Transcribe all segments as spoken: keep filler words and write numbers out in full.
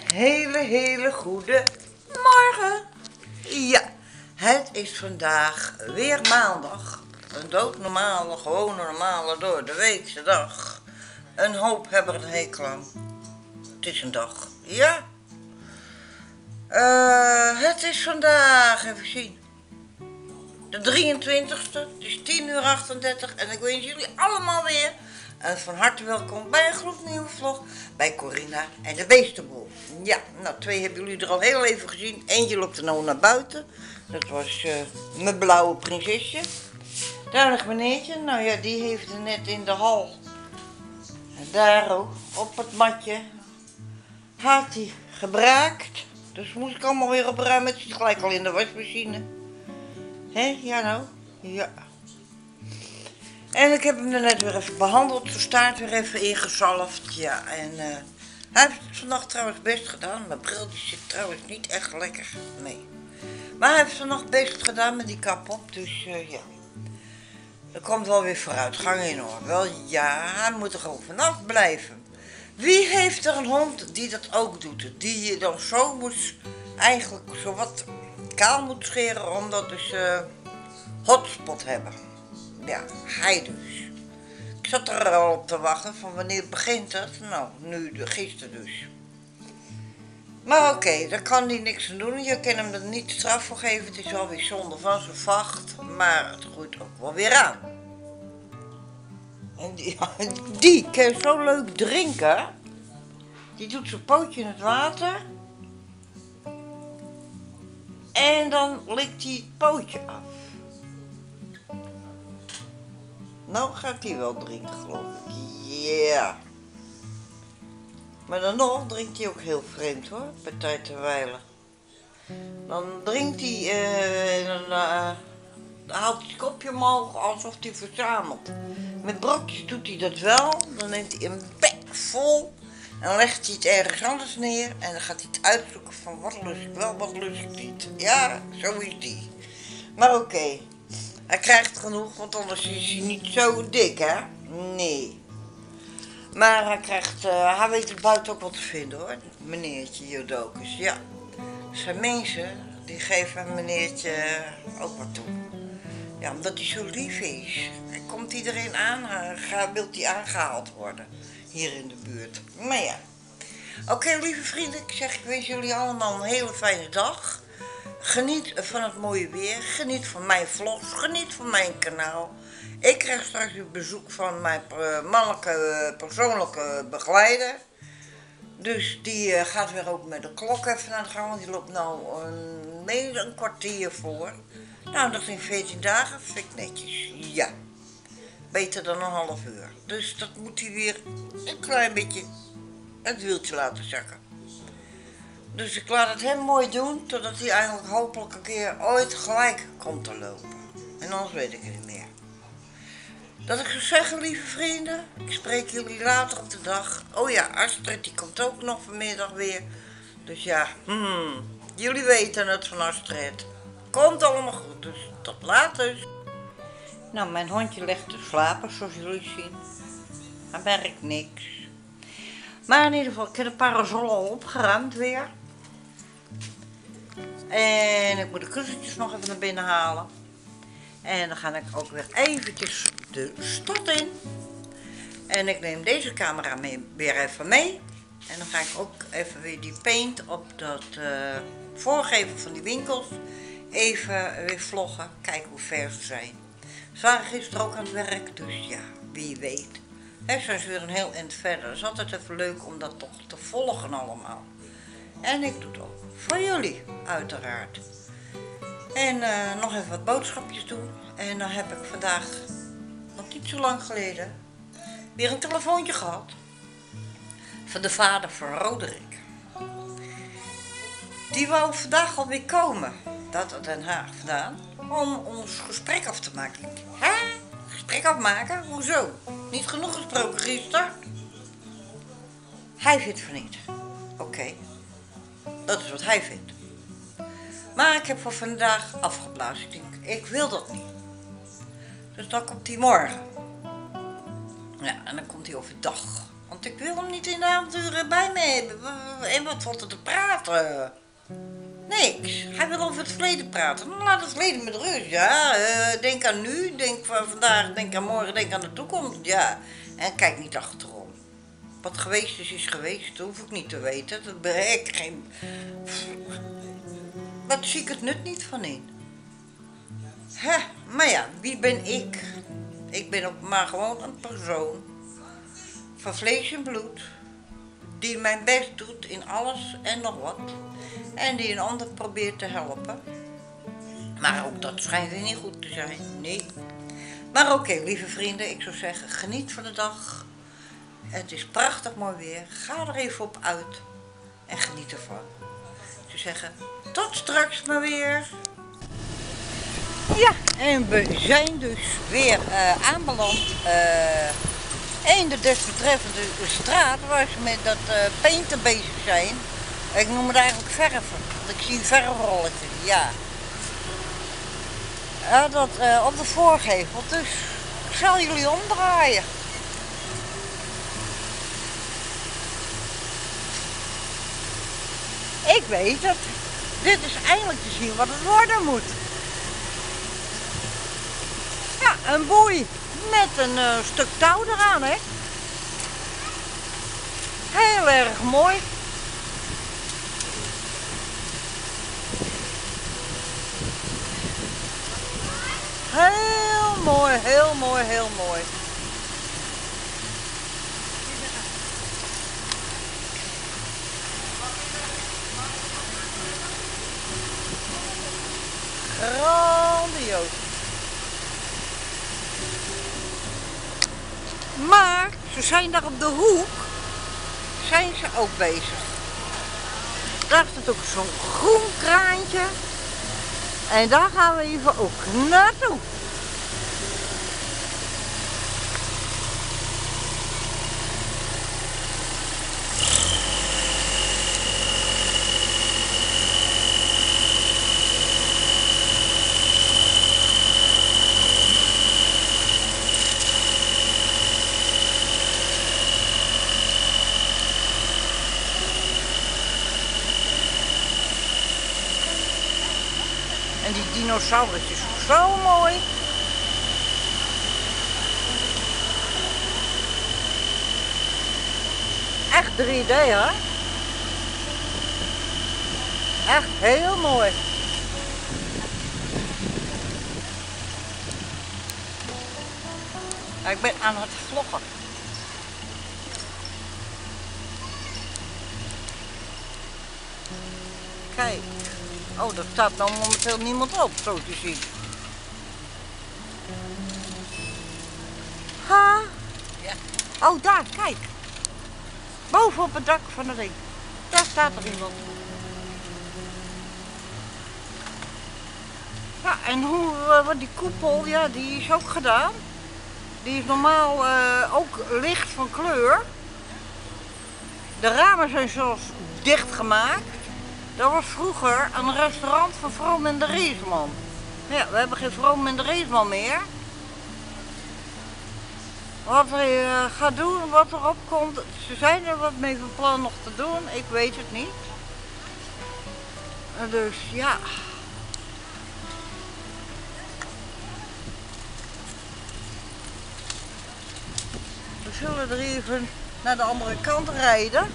hele, hele goede morgen. Ja, het is vandaag weer maandag. Een doodnormale, gewone normale door de weekse dag. Een hoop hebben er een hekel aan. Het is een dag, ja. Uh, het is vandaag, even zien, de drieëntwintigste. Het is tien uur achtendertig en ik wens jullie allemaal weer en van harte welkom bij een gloednieuwe vlog bij Corina en de Beestenboel. Ja, nou twee hebben jullie er al heel even gezien. Eentje loopt er nou naar buiten. Dat was uh, mijn blauwe prinsesje. Daar ligt meneertje. Nou ja, die heeft er net in de hal. Daar ook, op het matje. Had hij gebraakt. Dus moest ik allemaal weer opruimen. Het zit gelijk al in de wasmachine. Hé, ja nou. Ja. En ik heb hem er net weer even behandeld, zijn staart weer even ingezalfd, ja, en uh, hij heeft het vannacht trouwens best gedaan. Mijn briltje zit trouwens niet echt lekker, nee. Maar hij heeft het vannacht best gedaan met die kap op, dus uh, ja. Er komt wel weer vooruitgang in hoor, wel ja, hij moet er gewoon vanaf blijven. Wie heeft er een hond die dat ook doet, die je dan zo moet, eigenlijk zo wat kaal moet scheren, omdat dus uh, hotspot hebben. Ja, hij dus. Ik zat er al op te wachten van wanneer begint het? Nou, nu, gisteren dus. Maar oké, okay, daar kan hij niks aan doen. Je kan hem er niet straf voor geven. Het is wel weer zonde van zijn vacht. Maar het groeit ook wel weer aan. En die, die kan zo leuk drinken. Die doet zijn pootje in het water. En dan likt hij het pootje af. Nou gaat hij wel drinken, geloof ik. Ja. Yeah. Maar dan nog drinkt hij ook heel vreemd hoor, bij tijd en wijle. Dan drinkt hij uh, en dan, uh, dan haalt hij het kopje omhoog alsof hij verzamelt. Met brokjes doet hij dat wel. Dan neemt hij een bek vol en dan legt hij het ergens anders neer. En dan gaat hij het uitzoeken van wat lust ik wel, wat lust ik niet. Ja, zo is die. Maar oké. Okay. Hij krijgt genoeg, want anders is hij niet zo dik, hè? Nee. Maar hij krijgt, uh, hij weet er buiten ook wat te vinden, hoor. Meneertje Jodokus, ja. Er zijn mensen, die geven meneertje ook wat toe. Ja, omdat hij zo lief is. En komt iedereen aan, wil hij aangehaald worden. Hier in de buurt. Maar ja. Oké, okay, lieve vrienden, ik zeg, ik wens jullie allemaal een hele fijne dag. Geniet van het mooie weer, geniet van mijn vlogs, geniet van mijn kanaal. Ik krijg straks weer bezoek van mijn mannelijke persoonlijke begeleider. Dus die gaat weer ook met de klok even naar de gang, want die loopt nou een, meer een kwartier voor. Nou, dat in veertien dagen, vind ik netjes, ja. Beter dan een half uur. Dus dat moet hij weer een klein beetje het wieltje laten zakken. Dus ik laat het hem mooi doen, totdat hij eigenlijk hopelijk een keer ooit gelijk komt te lopen. En anders weet ik het niet meer. Dat ik zou zeggen, lieve vrienden, ik spreek jullie later op de dag. Oh ja, Astrid, die komt ook nog vanmiddag weer. Dus ja, hmm, jullie weten het van Astrid. Komt allemaal goed, dus tot later. Nou, mijn hondje legt te slapen, zoals jullie zien. Hij merkt niks. Maar in ieder geval, ik heb de parasol al opgeruimd weer. En ik moet de kussentjes nog even naar binnen halen. En dan ga ik ook weer eventjes de stad in. En ik neem deze camera mee, weer even mee. En dan ga ik ook even weer die paint op dat uh, voorgeven van die winkels even weer vloggen. Kijken hoe ver ze zijn. Ze waren gisteren ook aan het werk, dus ja, wie weet. He, zijn ze weer een heel eind verder. Het is altijd even leuk om dat toch te volgen allemaal. En ik doe het ook voor jullie, uiteraard. En uh, nog even wat boodschapjes doen. En dan heb ik vandaag, nog niet zo lang geleden, weer een telefoontje gehad. Van de vader van Roderick. Die wou vandaag alweer komen. Dat uit Den Haag vandaan. Om ons gesprek af te maken. Hè? Gesprek afmaken? Hoezo? Niet genoeg gesproken gisteren? Hij vindt van niet. Oké. Okay. Dat is wat hij vindt. Maar ik heb voor vandaag afgeblazen. Ik denk, ik wil dat niet. Dus dan komt hij morgen. Ja, en dan komt hij overdag. Want ik wil hem niet in de avonturen bij me Nee, en wat valt er te praten? Niks. Hij wil over het verleden praten. Nou, laat het verleden met rust, ja. Uh, denk aan nu, denk van vandaag, denk aan morgen, denk aan de toekomst, ja. En kijk niet achterom. Wat geweest is, is geweest. Dat hoef ik niet te weten. Dat bereik geen... Daar zie ik het nut niet van in. Hè, maar ja, wie ben ik? Ik ben ook maar gewoon een persoon. Van vlees en bloed. Die mijn best doet in alles en nog wat. En die een ander probeert te helpen. Maar ook dat schijnt weer niet goed te zijn. Nee. Maar oké, okay, lieve vrienden, ik zou zeggen, geniet van de dag. Het is prachtig mooi weer. Ga er even op uit. En geniet ervan. Ik zou zeggen, tot straks maar weer. Ja, en we zijn dus weer uh, aanbeland. Uh, in de desbetreffende straat waar ze met dat uh, painten bezig zijn. Ik noem het eigenlijk verven, want ik zie een verfrolletje, ja. Ja, dat uh, op de voorgevel, dus ik zal jullie omdraaien. Ik weet het. Dit is eindelijk te zien wat het worden moet. Ja, een boei met een uh, stuk touw eraan, hè. Heel erg mooi. Heel mooi, heel mooi, heel mooi. Grandioos. Maar ze zijn daar op de hoek, zijn ze ook bezig. Daar staat ook zo'n groen kraantje. En daar gaan we even ook naartoe. En die dinosaurus is ook zo mooi. Echt drie D, hè? Echt heel mooi. Ja, ik ben aan het vloggen. Kijk. Oh, daar staat nou momenteel niemand op, zo te zien. Ha? Ja. Oh, daar, kijk. Boven op het dak van de ring. Daar staat er iemand. Ja, en hoe, uh, die koepel, ja, die is ook gedaan. Die is normaal uh, ook licht van kleur. De ramen zijn zelfs dicht gemaakt. Dat was vroeger een restaurant van Vroom en de Reesman. Ja, we hebben geen Vroom en de Reesman meer. Wat hij uh, gaat doen, wat erop komt, ze zijn er wat mee van plan nog te doen, ik weet het niet. Uh, dus ja. We zullen er even naar de andere kant rijden.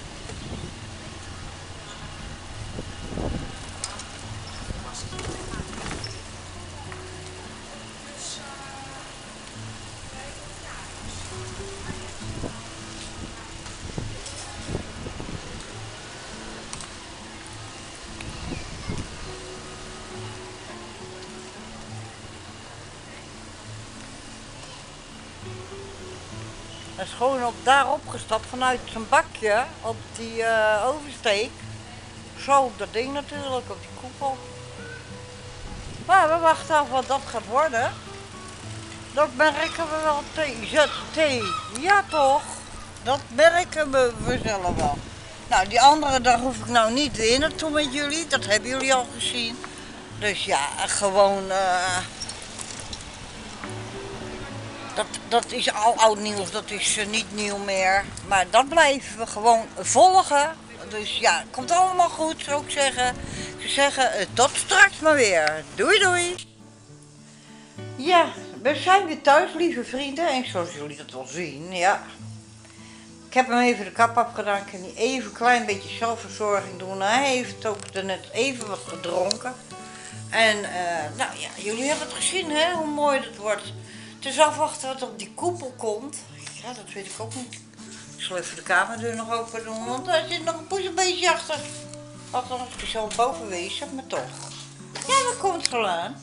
Hij is gewoon op, daar opgestapt vanuit zijn bakje op die uh, oversteek. Zo op dat ding natuurlijk, op die koepel. Maar we wachten af wat dat gaat worden. Dat merken we wel, T Z T. Ja toch, dat merken we vanzelf wel. Nou, die andere dag hoef ik nou niet weer naartoe met jullie, dat hebben jullie al gezien. Dus ja, gewoon... Uh, Dat, dat is al oud nieuws, dat is uh, niet nieuw meer. Maar dat blijven we gewoon volgen. Dus ja, komt allemaal goed, zou ik zeggen. Ik zou zeggen, uh, tot straks maar weer. Doei doei. Ja, we zijn weer thuis, lieve vrienden. En zoals jullie dat wel zien, ja. Ik heb hem even de kap afgedaan. Ik kan even een klein beetje zelfverzorging doen. Hij heeft ook net even wat gedronken. En uh, nou ja, jullie hebben het gezien, hè, hoe mooi het wordt. Het is afwachten wat op die koepel komt. Ja, dat weet ik ook niet. Ik zal even de kamerdeur nog open doen, want daar zit nog een poezenbeestje achter. Althans, ik zal boven wezen, maar toch. Ja, dat komt wel aan.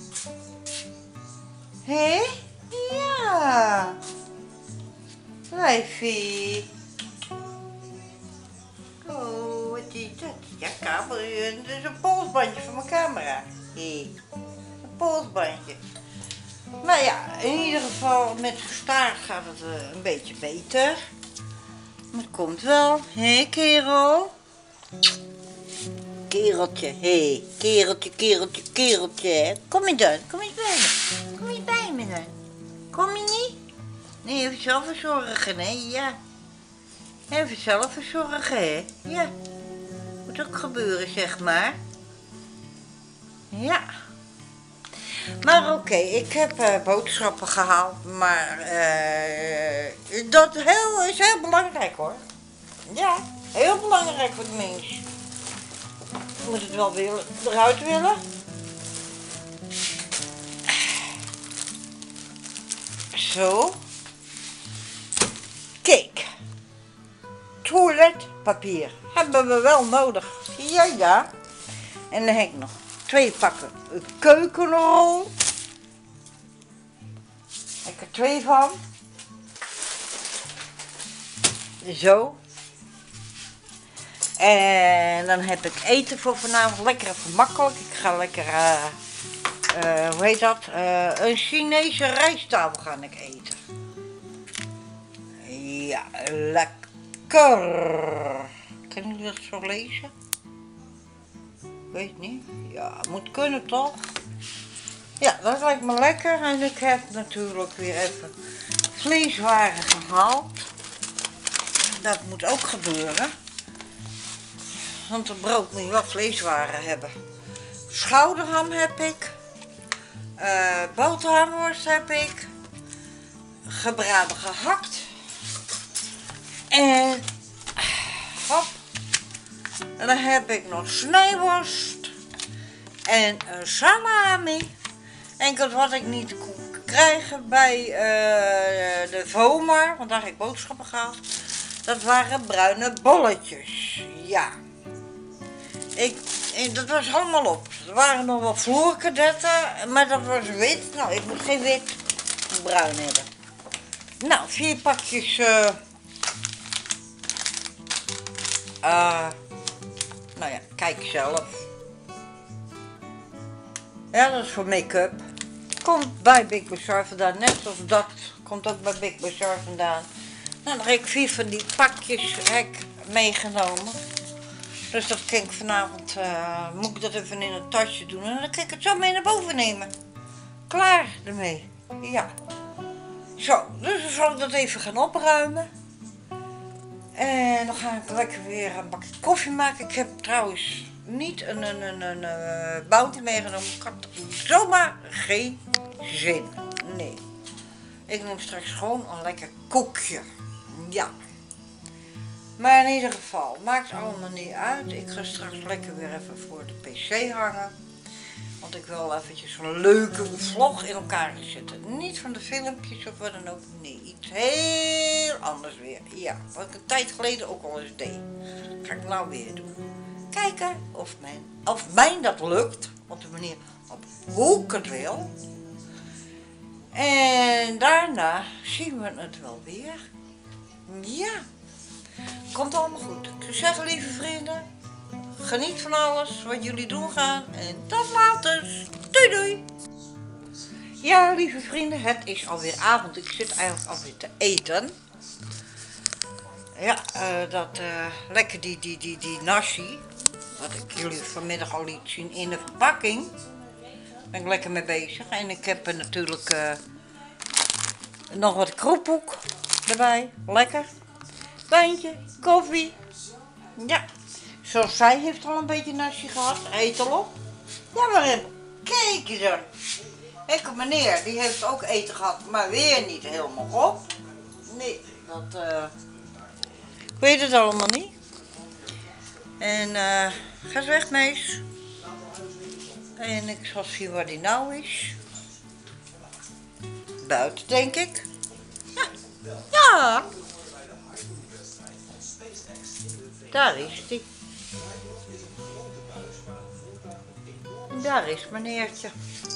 Hé? Ja. Lijfie. Oh, wat is dat? Ja, kamer, dat is een polsbandje van mijn camera. Hé, een polsbandje. Nou ja, in ieder geval met gestaard gaat het uh, een beetje beter. Maar het komt wel. Hé, hey, kerel. Kereltje, hé. Hey. Kereltje, kereltje, kereltje. Kom je dan? Kom je bij me? Kom je bij me dan? Kom je niet? Nee, even zelf verzorgen, hè? Ja. Even zelf verzorgen, hè? Ja. Moet ook gebeuren, zeg maar. Ja. Maar oké, okay, ik heb uh, boodschappen gehaald, maar uh, dat heel, is heel belangrijk hoor. Ja, heel belangrijk voor de mens. Je moet het wel willen, eruit willen. Zo. Kijk. Toiletpapier hebben we wel nodig. Ja, ja. En dan heb ik nog twee pakken keukenrol. Ik heb er twee van. Zo. En dan heb ik eten voor vanavond. Lekker even makkelijk. Ik ga lekker, uh, uh, hoe heet dat? Uh, een Chinese rijsttafel ga ik eten. Ja, lekker. Kunnen jullie dat zo lezen? Weet niet. Ja, moet kunnen toch? Ja, dat lijkt me lekker. En ik heb natuurlijk weer even vleeswaren gehaald. Dat moet ook gebeuren. Want een brood moet je wel vleeswaren hebben. Schouderham heb ik. Uh, boterhamworst heb ik. Gebraden gehakt. En hop. En dan heb ik nog snijworst. En een salami. Enkel wat ik niet kon krijgen bij uh, de Vomar, want daar heb ik boodschappen gehaald. Dat waren bruine bolletjes. Ja. Ik, dat was allemaal op. Er waren nog wel vloerkadetten, maar dat was wit. Nou, ik moet geen wit, bruin hebben. Nou, vier pakjes. Uh, uh, nou ja, kijk zelf. Ja, dat is voor make-up. Komt bij Big Bazaar vandaan, net zoals dat komt ook bij Big Bazaar vandaan. Nou, dan heb ik vier van die pakjes heb ik meegenomen. Dus dat kan ik vanavond, uh, moet ik dat even in een tasje doen en dan kan ik het zo mee naar boven nemen. Klaar ermee. Ja. Zo, dus dan zal ik dat even gaan opruimen. En dan ga ik lekker weer een bakje koffie maken. Ik heb trouwens niet een, een, een, een, een bounty meegenomen. Ik had zomaar geen zin. Nee. Ik neem straks gewoon een lekker koekje. Ja. Maar in ieder geval, maakt allemaal niet uit. Ik ga straks lekker weer even voor de pc hangen. Want ik wil eventjes een leuke vlog in elkaar zetten. Niet van de filmpjes of wat dan ook. Nee, iets heel anders weer. Ja, wat ik een tijd geleden ook al eens deed. Ga ik nou weer doen. Kijken of mijn, of mijn dat lukt. Op de manier op hoe ik het wil. En daarna zien we het wel weer. Ja. Komt allemaal goed. Ik zou zeggen, lieve vrienden. Geniet van alles wat jullie doen gaan. En tot later. Doei doei. Ja, lieve vrienden. Het is alweer avond. Ik zit eigenlijk alweer te eten. Ja, uh, dat uh, lekker die, die, die, die nasi. Wat ik jullie vanmiddag al liet zien in de verpakking. Daar ben ik lekker mee bezig. En ik heb er natuurlijk uh, Nog wat kroephoek erbij, lekker. Wijntje, koffie. Ja, zoals zij heeft al een beetje nasi gehad, eet al op. Ja, maar kijk eens dan. Kijk, meneer, die heeft ook eten gehad, maar weer niet helemaal op. Nee, dat, uh, ik weet het allemaal niet. En uh, ga eens weg, meis. En ik zal zien waar die nou is. Buiten, denk ik. Ja. Ja. Daar is die. Daar is meneertje.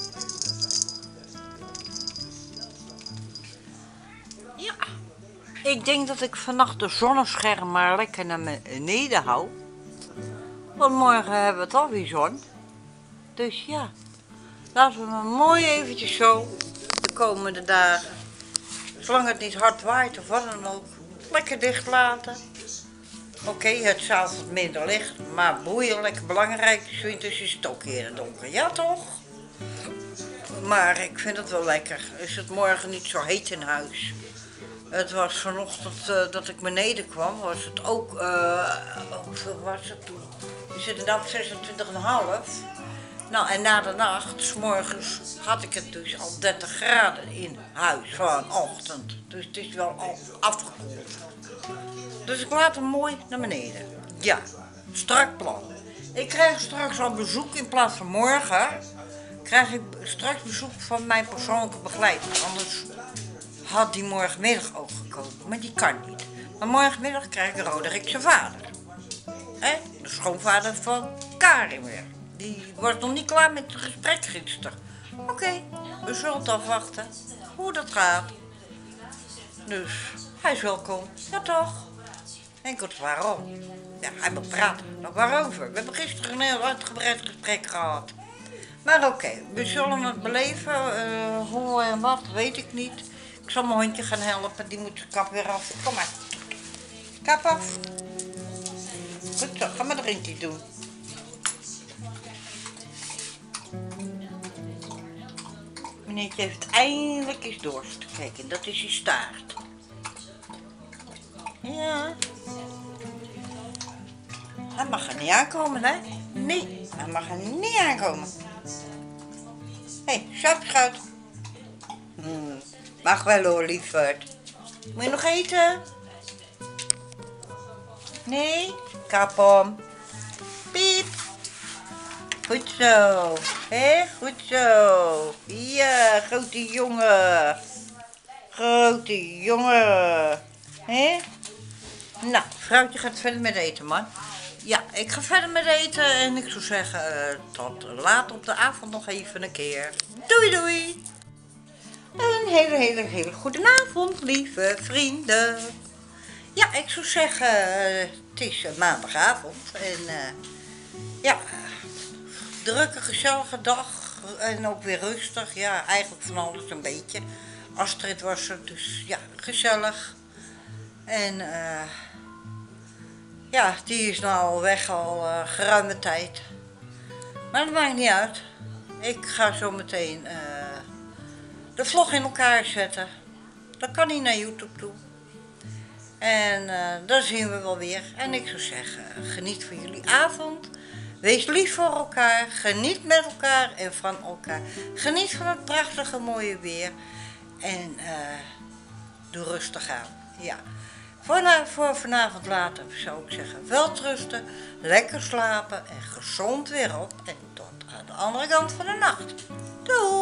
Ja. Ik denk dat ik vannacht de zonnescherm maar lekker naar beneden hou. Want morgen hebben we het alweer zon. Dus ja, laten we maar mooi eventjes zo de komende dagen, zolang het niet hard waait of wat dan ook, lekker dicht laten. Oké, okay, het is avond minder licht, maar boeien, lekker belangrijk. Dus winters is het ook eerder donker, ja toch? Maar ik vind het wel lekker. Is het morgen niet zo heet in huis? Het was vanochtend uh, dat ik beneden kwam, was het ook, uh, hoeveel was het toen? We zitten nu op zesentwintig komma vijf. Nou, en na de nacht, 's morgens, had ik het dus al dertig graden in huis vanochtend. Dus het is wel al afgekoeld. Dus ik laat hem mooi naar beneden. Ja, strak plan. Ik krijg straks al bezoek in plaats van morgen. Krijg ik straks bezoek van mijn persoonlijke begeleider. Anders had die morgenmiddag ook gekomen, maar die kan niet. Maar morgenmiddag krijg ik Roderick zijn vader. Hè? De schoonvader van Karin weer. Die was nog niet klaar met het gesprek gisteren. Oké, okay, we zullen het afwachten hoe dat gaat. Dus hij is welkom, ja toch? Enkel waarom? Ja, hij wil praten. Nou, waarover? We hebben gisteren een heel uitgebreid gesprek gehad. Maar oké, okay, we zullen het beleven. Uh, hoe en wat, weet ik niet. Ik zal mijn hondje gaan helpen, die moet zijn kap weer af. Kom maar. Kap af. Goed zo, ga maar drinkje doen. Meneertje heeft eindelijk eens dorst. Kijk, en dat is je staart. Ja. Hij mag er niet aankomen, hè? Nee, hij mag er niet aankomen. Hé, hey, sapschuit. Hmm, mag wel hoor, lieverd. Moet je nog eten? Nee? Kap om. Piep. Goed zo. Hé, goed zo. Ja, grote jongen. Grote jongen. Hé? Nou, vrouwtje gaat verder met eten, man. Ja, ik ga verder met eten en ik zou zeggen, uh, tot later op de avond nog even een keer. Doei doei! Een hele, hele, hele goede avond, lieve vrienden. Ja, ik zou zeggen, uh, het is uh, maandagavond en uh, ja, drukke, gezellige dag en ook weer rustig. Ja, eigenlijk van alles een beetje. Astrid was er, dus ja, gezellig. En uh, ja, die is nou al weg al uh, geruime tijd. Maar dat maakt niet uit. Ik ga zo meteen uh, de vlog in elkaar zetten. Dan kan hij naar YouTube toe. En uh, dan zien we wel weer. En ik zou zeggen, geniet van jullie avond. Wees lief voor elkaar. Geniet met elkaar en van elkaar. Geniet van het prachtige mooie weer. En uh, doe rustig aan. Ja. Voor, voor vanavond later zou ik zeggen, welterusten, lekker slapen en gezond weer op. En tot aan de andere kant van de nacht. Doei!